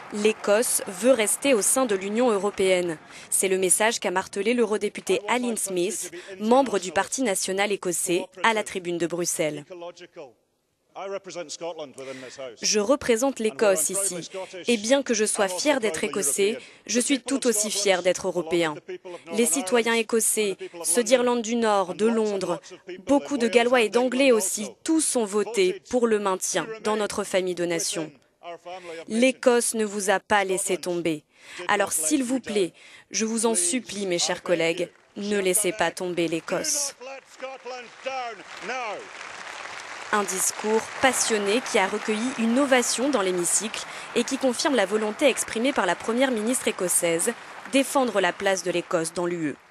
L'Écosse veut rester au sein de l'Union européenne. C'est le message qu'a martelé l'eurodéputé Alyn Smith, membre du Parti national écossais, à la tribune de Bruxelles. Je représente l'Écosse ici, et bien que je sois fier d'être écossais, je suis tout aussi fier d'être européen. Les citoyens écossais, ceux d'Irlande du Nord, de Londres, beaucoup de Gallois et d'Anglais aussi, tous ont voté pour le maintien dans notre famille de nations. L'Écosse ne vous a pas laissé tomber. Alors s'il vous plaît, je vous en supplie mes chers collègues, ne laissez pas tomber l'Écosse. Un discours passionné qui a recueilli une ovation dans l'hémicycle et qui confirme la volonté exprimée par la première ministre écossaise, défendre la place de l'Écosse dans l'UE.